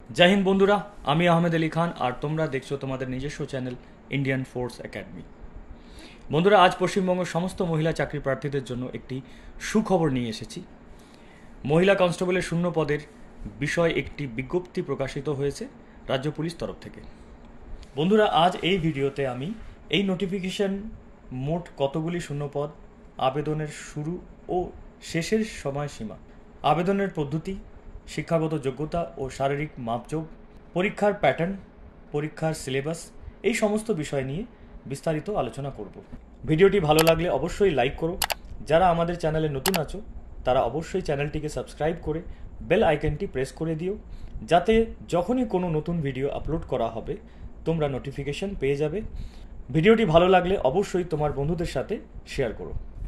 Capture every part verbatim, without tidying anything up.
जय हिंद बंधुरा आमी आहमेद अली खान और तुम्हारा देखो तुम्हारे निजस्व चैनल इंडियन फोर्स एकेडमी। बंधुरा आज पश्चिमबंग समस्त महिला चाकरी प्रार्थीদের জন্য একটি সুখবর নিয়ে এসেছি। মহিলা কনস্টেবলের শূন্য পদের বিষয় একটি বিজ্ঞপ্তি প্রকাশিত হয়েছে রাজ্য পুলিশ তরফ থেকে। বন্ধুরা আজ এই ভিডিওতে আমি এই নোটিফিকেশন মোট কতগুলি শূন্য পদ, আবেদনের শুরু ও শেষের সময়সীমা, আবেদনের পদ্ধতি, শিক্ষাগত যোগ্যতা ও শারীরিক মাপজোক, পরীক্ষার প্যাটার্ন, পরীক্ষার সিলেবাস এই সমস্ত বিষয় নিয়ে বিস্তারিত আলোচনা করব। ভিডিওটি ভালো লাগলে অবশ্যই লাইক করো। যারা আমাদের চ্যানেলে নতুন আছো তারা অবশ্যই চ্যানেলটিকে সাবস্ক্রাইব করে বেল আইকনটি প্রেস করে দিও, যাতে যখনই কোনো নতুন ভিডিও আপলোড করা হবে তোমরা নোটিফিকেশন পেয়ে যাবে। ভিডিওটি ভালো লাগলে অবশ্যই তোমার বন্ধুদের সাথে শেয়ার করো।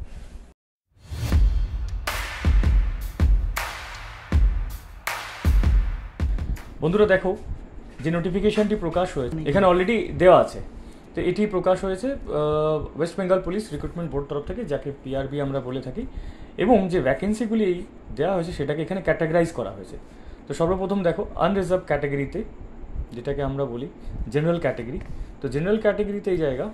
বন্ধুরা দেখো, যে নোটিফিকেশনটি প্রকাশ হয়েছে এখানে অলরেডি দেওয়া আছে। তো এটি প্রকাশ হয়েছে West Bengal police recruitment board তরফ থেকে, যাকে পিআরবি আমরা বলে থাকি, এবং যে ভ্যাকেন্সিগুলি দেওয়া হয়েছে সেটাকে এখানে ক্যাটাগরাইজ করা হয়েছে। তো সর্বপ্রথম দেখো আনরিজার্ভ ক্যাটাগরিতে, যেটাকে আমরা বলি জেনারেল ক্যাটাগরি, তো জেনারেল ক্যাটাগরিতে এই জায়গা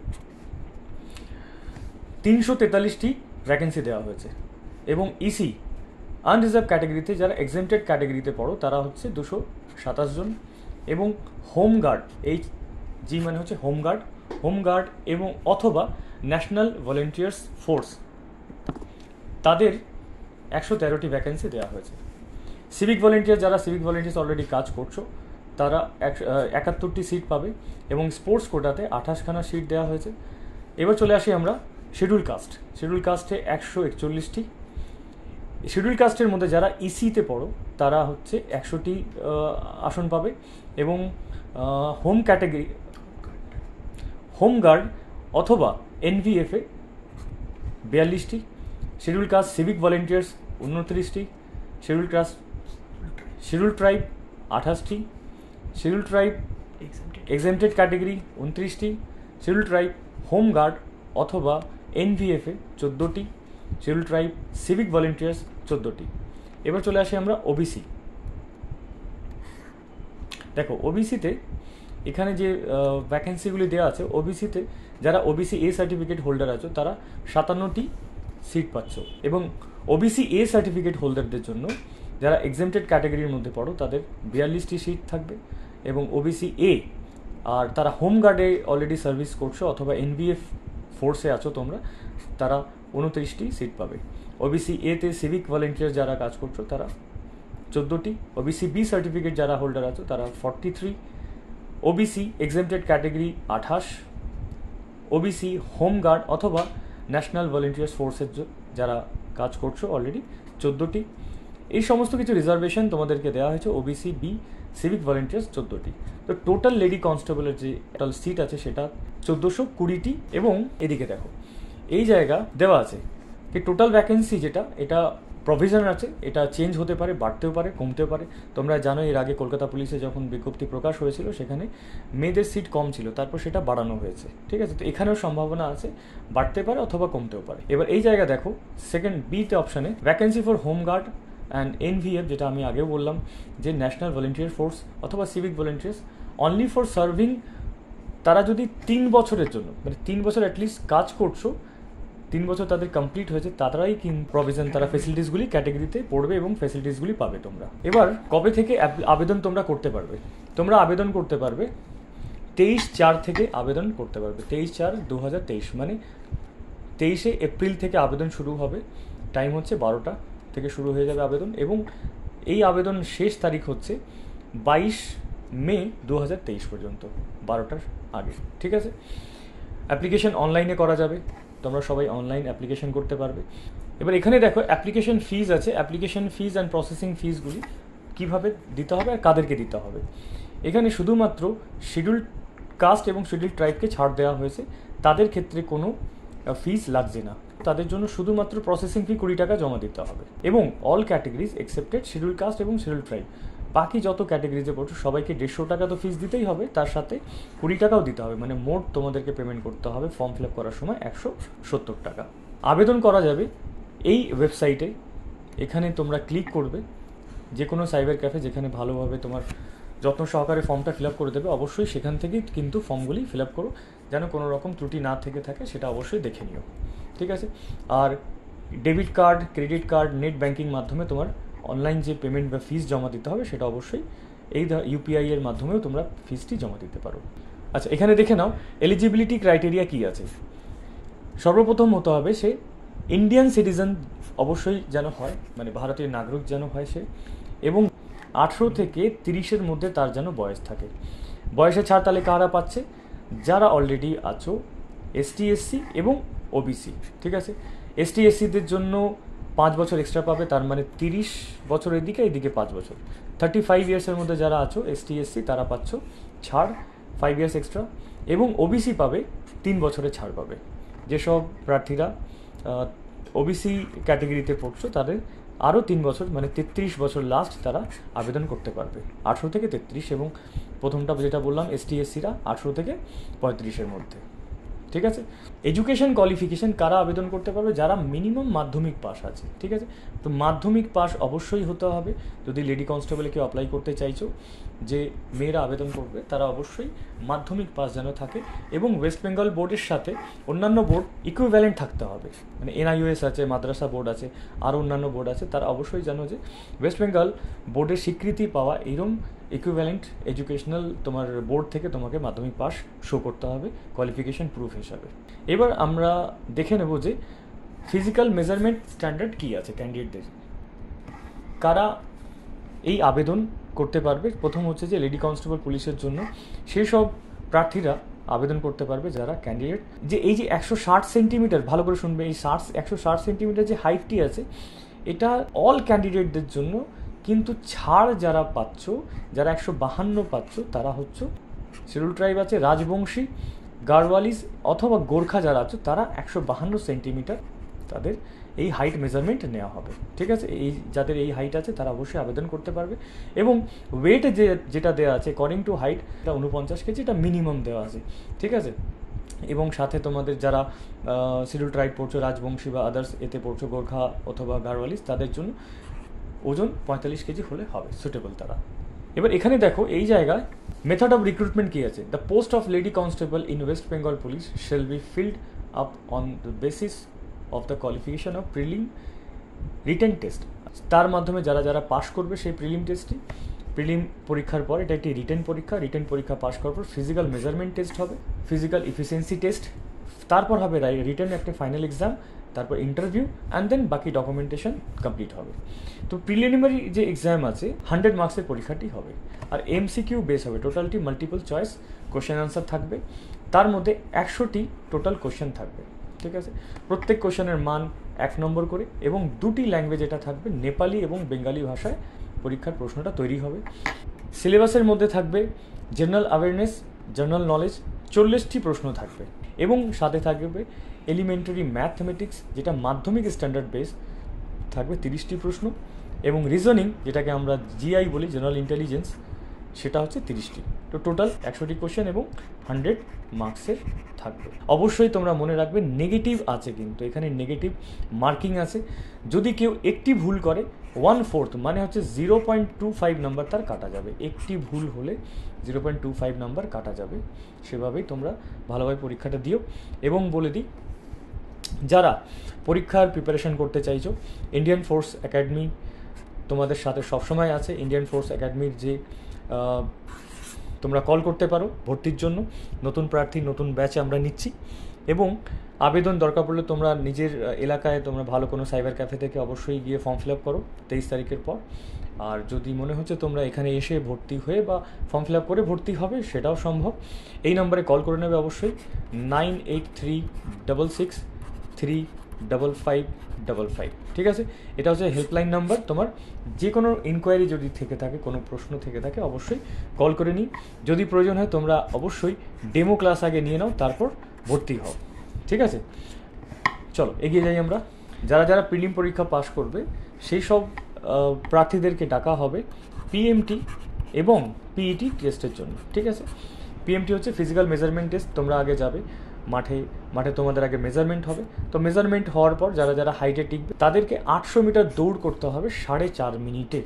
তিনশো তেতাল্লিশটি ভ্যাকেন্সি দেওয়া হয়েছে, এবং ইসি আনরিজার্ভ ক্যাটাগরিতে যারা এক্সেমটেড ক্যাটাগরিতে পড়ো তারা হচ্ছে দুশো সাতাশ জন, এবং হোমগার্ড, এই জি মানে হচ্ছে হোমগার্ড, হোমগার্ড এবং অথবা ন্যাশনাল ভলেন্টিয়ার্স ফোর্স তাদের একশো তেরোটি ভ্যাকেন্সি দেওয়া হয়েছে। সিভিক ভলেন্টিয়ার, যারা সিভিক ভলেন্টিয়ার্স অলরেডি কাজ করছো তারা এক একাত্তরটি সিট পাবে, এবং স্পোর্টস কোটাতে আঠাশখানা সিট দেওয়া হয়েছে। এবার চলে আসি আমরা শিডিউল কাস্ট। শিডিউল কাস্টে একশো একচল্লিশটি। শিডিউল কাস্টের মধ্যে যারা ইসিতে পড়ো তারা হচ্ছে একশোটি আসন পাবে, এবং হোম ক্যাটাগরি হোমগার্ড অথবা এনভিএফে বিয়াল্লিশটি, শিডিউল কাস্ট সিভিক ভলেন্টিয়ার্স উনত্রিশটি, শিডিউল কাস্ট শিডিউল ট্রাইব আঠাশটি, শিডিউল ট্রাইব এক্সেমটেড ক্যাটাগরি উনত্রিশটি, শিডিউল ট্রাইব হোমগার্ড অথবা এনভিএফে চোদ্দোটি, শিডিউল ট্রাইব সিভিক ভলেন্টিয়ার্স চোদ্দোটি। এবার চলে আসি আমরা ওবিসি। দেখো ওবিসিতে এখানে যে ভ্যাকেন্সিগুলি দেওয়া আছে, ওবিসিতে যারা ওবিসি এ সার্টিফিকেট হোল্ডার আছো তারা সাতান্নটি সিট পাচ্ছ, এবং ওবিসি এ সার্টিফিকেট হোল্ডারদের জন্য যারা এক্সেমটেড ক্যাটাগরির মধ্যে পড়ো তাদের বিয়াল্লিশটি সিট থাকবে, এবং ওবিসি এ আর তারা হোমগার্ডে অলরেডি সার্ভিস করছো অথবা এনভিএফ ফোর্সে আছো তোমরা, তারা উনত্রিশটি সিট পাবে। ওবিসি এতে সিভিক ভলেন্টিয়ার যারা কাজ করছো তারা চোদ্দোটি, ওবিসি বি সার্টিফিকেট যারা হোল্ডার আছো তারা forty three, OBC exempted category আঠাশ, ওবিসি হোমগার্ড অথবা ন্যাশনাল ভলেন্টিয়ার্স ফোর্সের যারা কাজ করছো অলরেডি চোদ্দোটি। এই সমস্ত কিছু রিজার্ভেশন তোমাদেরকে দেওয়া হয়েছে। ওবিসি বি সিভিক ভলেন্টিয়ার্স চোদ্দোটি। তো টোটাল লেডি কনস্টেবলের যে টোটাল সিট আছে সেটা চোদ্দোশো কুড়িটি, এবং এদিকে দেখো এই জায়গা দেওয়া আছে কি টোটাল ভ্যাকেন্সি যেটা, এটা প্রভিশন আছে, এটা চেঞ্জ হতে পারে, বাড়তেও পারে, কমতেও পারে। তোমরা জানো এর আগে কলকাতা পুলিশে যখন বিজ্ঞপ্তি প্রকাশ হয়েছিল সেখানে মেয়েদের সিট কম ছিল, তারপর সেটা বাড়ানো হয়েছে, ঠিক আছে। তো এখানেও সম্ভাবনা আছে, বাড়তে পারে অথবা কমতেও পারে। এবার এই জায়গা দেখো সেকেন্ড বিতে অপশানে vacancy for home guard and NVF, যেটা আমি আগে বললাম যে ন্যাশনাল ভলেন্টিয়ার ফোর্স অথবা civic volunteers only for serving, তারা যদি তিন বছরের জন্য মানে তিন বছর অ্যাটলিস্ট কাজ করছো, তিন বছর তাদের কমপ্লিট হয়েছে, তারাই কিন্তু প্রভিশন তারা ফেসিলিটিসগুলি ক্যাটাগরিতে পড়বে এবং ফেসিলিটিসগুলি পাবে তোমরা। এবার কবে থেকে আবেদন তোমরা করতে পারবে? তোমরা আবেদন করতে পারবে তেইশ চার থেকে আবেদন করতে পারবে, তেইশ চার দু হাজার তেইশ মানে তেইশে এপ্রিল থেকে আবেদন শুরু হবে। টাইম হচ্ছে বারোটা থেকে শুরু হয়ে যাবে আবেদন, এবং এই আবেদন শেষ তারিখ হচ্ছে বাইশ মে দু হাজার তেইশ পর্যন্ত, বারোটার আগে, ঠিক আছে। অ্যাপ্লিকেশন অনলাইনে করা যাবে, তোমরা সবাই অনলাইন অ্যাপ্লিকেশন করতে পারবে। এবার এখানে দেখো অ্যাপ্লিকেশন ফিজ আছে, অ্যাপ্লিকেশন ফিজ অ্যান্ড প্রসেসিং ফিজগুলি কীভাবে দিতে হবে আর কাদেরকে দিতে হবে। এখানে শুধুমাত্র শিডিউল কাস্ট এবং শিডিউল ট্রাইবকে ছাড় দেওয়া হয়েছে, তাদের ক্ষেত্রে কোনো ফিজ লাগছে না, তাদের জন্য শুধুমাত্র প্রসেসিং ফি কুড়ি টাকা জমা দিতে হবে, এবং all categories excepted schedule caste এবং শিডিউল ট্রাইব, বাকি যত ক্যাটাগরিজে পড়ছো সবাইকে দেড়শো টাকা তো ফিস দিতেই হবে, তার সাথে কুড়ি টাকাও দিতে হবে, মানে মোট তোমাদেরকে পেমেন্ট করতে হবে ফর্ম ফিল আপ করার সময় একশো সত্তর টাকা। আবেদন করা যাবে এই ওয়েবসাইটে, এখানে তোমরা ক্লিক করবে, যে কোনো সাইবার ক্যাফে যেখানে ভালোভাবে তোমার যত্ন সহকারে ফর্মটা ফিল আপ করে দেবে। অবশ্যই সেখান থেকেই কিন্তু ফর্মগুলি ফিল আপ করো, যেন কোনো রকম ত্রুটি না থেকে থাকে সেটা অবশ্যই দেখে নিও, ঠিক আছে। আর debit card, credit card, net banking মাধ্যমে তোমার অনলাইন যে পেমেন্ট বা ফিস জমা দিতে হবে সেটা অবশ্যই এই ইউপিআই এর মাধ্যমেও তোমরা ফিসটি জমা দিতে পারো। আচ্ছা, এখানে দেখে নাও এলিজিবিলিটি ক্রাইটেরিয়া কী আছে। সর্বপ্রথম হতে হবে সে ইন্ডিয়ান সিটিজেন অবশ্যই যেন হয়, মানে ভারতীয় নাগরিক যেন হয় সে, এবং আঠেরো থেকে তিরিশের মধ্যে তার যেন বয়স থাকে। বয়সে ছাড় তাহলে কারা পাচ্ছে? যারা অলরেডি আছো এসটি এসসি এবং ওবিসি, ঠিক আছে। এসটি এসসিদের জন্য পাঁচ বছর এক্সট্রা পাবে, তার মানে তিরিশ বছরের দিকে এইদিকে পাঁচ বছর, থার্টি ফাইভ ইয়ার্সের মধ্যে যারা আছো এসটি এসসি তারা পাচ্ছ ছাড় ফাইভ ইয়ার্স এক্সট্রা, এবং ওবিসি পাবে তিন বছরের ছাড় পাবে। যেসব প্রার্থীরা ওবিসি ক্যাটেগরিতে পড়ছো তাদের আরও তিন বছর মানে তেত্রিশ বছর লাস্ট তারা আবেদন করতে পারবে, আঠেরো থেকে তেত্রিশ, এবং প্রথমটা যেটা বললাম এসটি এসসিরা আঠেরো থেকে পঁয়ত্রিশের মধ্যে, ঠিক আছে। এডুকেশন কোয়ালিফিকেশন কারা আবেদন করতে পারবে? যারা মিনিমাম মাধ্যমিক পাস আছে, ঠিক আছে। তো মাধ্যমিক পাস অবশ্যই হতে হবে। যদি লেডি কনস্টেবলে কেউ অ্যাপ্লাই করতে চাইছো, যে মেয়েরা আবেদন করবে তারা অবশ্যই মাধ্যমিক পাস যেন থাকে, এবং ওয়েস্ট বেঙ্গল বোর্ডের সাথে অন্যান্য বোর্ড ইকুইভ্যালেন্ট থাকতে হবে। মানে এনআইওএস আছে, মাদ্রাসা বোর্ড আছে, আর অন্যান্য বোর্ড আছে, তারা অবশ্যই জানো যে ওয়েস্ট বেঙ্গল বোর্ডের স্বীকৃতি পাওয়া এরম ইকুইভ্যালেন্ট এডুকেশনাল তোমার বোর্ড থেকে তোমাকে মাধ্যমিক পাস শো করতে হবে কোয়ালিফিকেশন প্রুফ হিসাবে। এবার আমরা দেখে নেব যে ফিজিক্যাল মেজারমেন্ট স্ট্যান্ডার্ড কী আছে ক্যান্ডিডেটদের, কারা এই আবেদন করতে পারবে। প্রথম হচ্ছে যে লেডি কনস্টেবল পুলিশের জন্য সেই সব প্রার্থীরা আবেদন করতে পারবে যারা ক্যান্ডিডেট যে এই যে একশো ষাট সেন্টিমিটার, ভালো করে শুনবে, এই ষাট একশো ষাট সেন্টিমিটার যে হাইটটি আছে এটা অল ক্যান্ডিডেটদের জন্য, কিন্তু ছাড় যারা পাচ্ছ, যারা একশো বাহান্ন পাচ্ছ তারা হচ্ছে শিডিউল ট্রাইব আছে, রাজবংশী, গাড়ওয়ালিস অথবা গোর্খা যারা আছে তারা একশো বাহান্ন সেন্টিমিটার তাদের এই হাইট মেজারমেন্ট নেওয়া হবে, ঠিক আছে। এই যাদের এই হাইট আছে তারা অবশ্যই আবেদন করতে পারবে, এবং ওয়েট যে যেটা দেওয়া আছে অ্যাকর্ডিং টু হাইট এটা উনপঞ্চাশ কেজি, এটা মিনিমাম দেওয়া আছে, ঠিক আছে। এবং সাথে তোমাদের যারা শিডিউল ট্রাইব পড়ছো, রাজবংশী বা আদার্স এতে পড়ছো, গোর্খা অথবা গাড়ওয়ালিস, তাদের জন্য ওজন পঁয়তাল্লিশ কেজি হলে হবে সুটেবল তারা। এবার এখানে দেখো এই জায়গায় মেথড অফ রিক্রুটমেন্ট কী আছে। The post of lady constable in West Bengal police shall be filled up on the basis of the qualification of prelim written test. তার মাধ্যমে যারা যারা পাশ করবে সেই প্রিলিম টেস্টটি, প্রিলিম পরীক্ষার পর এটা একটি রিটেন পরীক্ষা, রিটেন পরীক্ষা পাশ করার পর ফিজিক্যাল মেজারমেন্ট টেস্ট হবে, ফিজিক্যাল ইফিসিয়েন্সি টেস্ট, তারপর হবে রিটেন একটা ফাইনাল এক্সাম, তারপর ইন্টারভিউ, অ্যান্ড দেন বাকি ডকুমেন্টেশন কমপ্লিট হবে। তো প্রিলিমিনারি যে এক্সাম আছে হান্ড্রেড মার্কসের পরীক্ষাটি হবে, আর এমসিকিউ বেস হবে, টোটালটি মাল্টিপল চয়েস কোশ্চেন আনসার থাকবে, তার মধ্যে একশোটি টোটাল কোশ্চেন থাকবে, ঠিক আছে। প্রত্যেক কোশ্চেনের মান এক নম্বর করে, এবং দুটি ল্যাঙ্গুয়েজ এটা থাকবে, নেপালি এবং বেঙ্গালি ভাষায় পরীক্ষার প্রশ্নটা তৈরি হবে। সিলেবাসের মধ্যে থাকবে জেনারেল অ্যাওয়ারনেস, জেনারেল নলেজ, চল্লিশটি প্রশ্ন থাকবে, এবং সাথে থাকবে এলিমেন্টারি ম্যাথমেটিক্স যেটা মাধ্যমিক স্ট্যান্ডার্ড বেস থাকবে তিরিশটি প্রশ্ন, এবং রিজনিং যেটাকে আমরা জিআই বলি, জেনারেল ইন্টেলিজেন্স, সেটা হচ্ছে তিরিশটি। তো টোটাল একশোটি কোশ্চেন এবং হান্ড্রেড মার্কসের থাকবে। অবশ্যই তোমরা মনে রাখবে নেগেটিভ আছে, কিন্তু এখানে নেগেটিভ মার্কিং আছে। যদি কেউ একটি ভুল করে ওয়ান ফোর্থ মানে হচ্ছে zero point two five number তার কাটা যাবে, একটি ভুল হলে zero point two five number কাটা যাবে। সেভাবেই তোমরা ভালোভাবে পরীক্ষাটা দিও। এবং বলে দিই, যারা পরীক্ষার প্রিপারেশন করতে চাইছো, ইন্ডিয়ান ফোর্স একাডেমি তোমাদের সাথে সবসময় আছে। ইন্ডিয়ান ফোর্স একাডেমির যে তোমরা কল করতে পারো ভর্তির জন্য, নতুন প্রার্থী নতুন ব্যাচে আমরা নিচ্ছি, এবং আবেদন দরকার পড়লে তোমরা নিজের এলাকায় তোমরা ভালো কোনো সাইবার ক্যাফে থেকে অবশ্যই গিয়ে ফর্ম ফিল আপ করো তেইশ তারিখের পর। আর যদি মনে হচ্ছে তোমরা এখানে এসে ভর্তি হয়ে বা ফর্ম ফিল আপ করে ভর্তি হবে, সেটাও সম্ভব। এই নম্বরে কল করে নেবে অবশ্যই, nine eight three double six three double five double five, ঠিক আছে। এটা হচ্ছে হেল্পলাইন নাম্বার। তোমার যে কোনো ইনকোয়ারি যদি থেকে থাকে, কোনো প্রশ্ন থেকে থাকে, অবশ্যই কল করে নিই। যদি প্রয়োজন হয় তোমরা অবশ্যই ডেমো ক্লাস আগে নিয়ে নাও, তারপর ভর্তি হও, ঠিক আছে। চলো এগিয়ে যাই আমরা। যারা যারা প্রিলিম পরীক্ষা পাশ করবে সেই সব প্রার্থীদেরকে ডাকা হবে পিএমটি এবং পিইটি টেস্টের জন্য, ঠিক আছে। পিএমটি হচ্ছে ফিজিক্যাল মেজারমেন্ট টেস্ট। তোমরা আগে যাবে মাঠে, মাঠে তোমাদের আগে মেজারমেন্ট হবে। তো মেজারমেন্ট হওয়ার পর যারা যারা হাইটে টিকবে তাদেরকে আটশো মিটার দৌড় করতে হবে সাড়ে চার মিনিটে,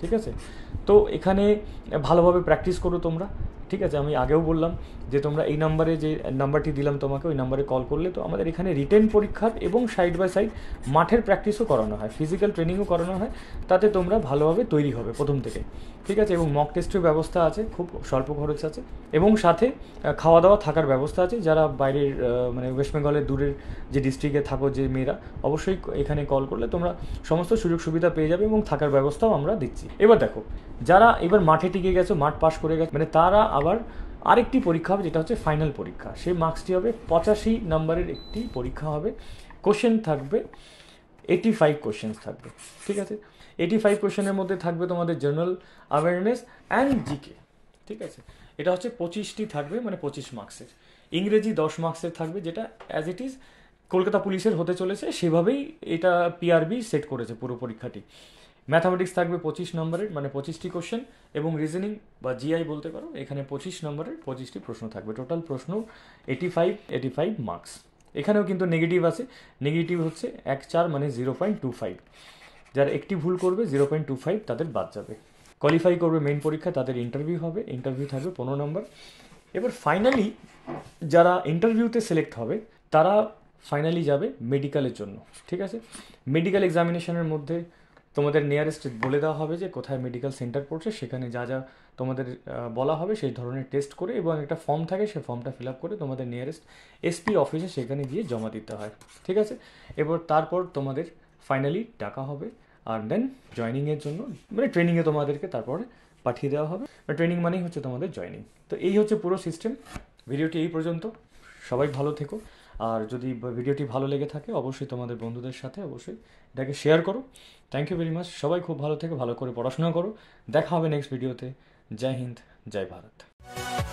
ঠিক আছে? তো এখানে ভালোভাবে প্র্যাকটিস করো তোমরা, ঠিক আছে? আমি আগেও বললাম যে তোমরা এই নাম্বারে যে নাম্বারটি দিলাম তোমাকে, ওই নাম্বারে কল করলে তো আমাদের এখানে রিটেন পরীক্ষার এবং সাইড বাই সাইড মাঠের প্র্যাকটিসও করানো হয়, ফিজিক্যাল ট্রেনিংও করানো হয়, তাতে তোমরা ভালোভাবে তৈরি হবে প্রথম থেকে, ঠিক আছে? এবং মক টেস্টের ব্যবস্থা আছে, খুব স্বল্প খরচ আছে, এবং সাথে খাওয়া দাওয়া থাকার ব্যবস্থা আছে। যারা বাইরের মানে ওয়েস্ট বেঙ্গলের দূরের যে ডিস্ট্রিক্টে থাকো যে মেয়েরা, অবশ্যই এখানে কল করলে তোমরা সমস্ত সুযোগ সুবিধা পেয়ে যাবে এবং থাকার ব্যবস্থাও আমরা দিচ্ছি। এবার দেখো, যারা এবার মাঠে টিকে গেছো, মাঠ পাস করে গেছে, মানে তারা আবার আরেকটি পরীক্ষা হবে, যেটা হচ্ছে ফাইনাল পরীক্ষা। সেই মার্কসটি হবে পঁচাশি নম্বরের একটি পরীক্ষা হবে। কোশ্চেন থাকবে এইটি ফাইভ কোশ্চেন্স থাকবে, ঠিক আছে? এইটি ফাইভ কোশ্চেনের মধ্যে থাকবে তোমাদের জেনারেল অ্যাওয়ারনেস অ্যান্ড জিকে, ঠিক আছে? এটা হচ্ছে পঁচিশটি থাকবে, মানে পঁচিশ মার্কসের। ইংরেজি দশ মার্কসের থাকবে, যেটা অ্যাজ ইট ইজ কলকাতা পুলিশের হতে চলেছে, সেভাবেই এটা পিআরবি সেট করেছে পুরো পরীক্ষাটি। ম্যাথামেটিক্স থাকবে পঁচিশ নম্বরের, মানে পঁচিশটি কোশ্চেন, এবং রিজনিং বা জিআই বলতে পারো, এখানে পঁচিশ নম্বরের পঁচিশটি প্রশ্ন থাকবে। টোটাল প্রশ্ন eighty five eighty five marks. এখানেও কিন্তু নেগেটিভ আছে, নেগেটিভ হচ্ছে এক চার মানে জিরো পয়েন্ট টু ফাইভ। যারা একটি ভুল করবে জিরো পয়েন্ট টু ফাইভ তাদের বাদ যাবে। কোয়ালিফাই করবে মেইন পরীক্ষা, তাদের ইন্টারভিউ হবে, ইন্টারভিউ থাকবে পনেরো নম্বর। এবার ফাইনালি যারা ইন্টারভিউতে সিলেক্ট হবে তারা ফাইনালি যাবে মেডিকেলের জন্য, ঠিক আছে? মেডিকেল এক্সামিনেশনের মধ্যে তোমাদের নিয়ারেস্ট বলে দেওয়া হবে যে কোথায় মেডিকেল সেন্টার পড়ছে, সেখানে যা যা তোমাদের বলা হবে সেই ধরনের টেস্ট করে, এবং একটা ফর্ম থাকে, সেই ফর্মটা ফিল আপ করে তোমাদের নিয়ারেস্ট এসপি অফিসে সেখানে গিয়ে জমা দিতে হয়, ঠিক আছে? এবার তারপর তোমাদের ফাইনালি ডাকা হবে, আর দেন জয়নিংয়ের জন্য, মানে ট্রেনিংয়ে তোমাদেরকে তারপরে পাঠিয়ে দেওয়া হবে। ট্রেনিং মানেই হচ্ছে তোমাদের জয়নিং। তো এই হচ্ছে পুরো সিস্টেম। ভিডিওটি এই পর্যন্ত, সবাই ভালো থেকো। আর যদি ভিডিওটি ভালো লেগে থাকে অবশ্যই তোমাদের বন্ধুদের সাথে অবশ্যই এটাকে শেয়ার করো। Thank you very much. সবাই খুব ভালো থেকো, ভালো করে পড়াশোনা করো। দেখা হবে নেক্সট ভিডিওতে। জয় হিন্দ, জয় ভারত।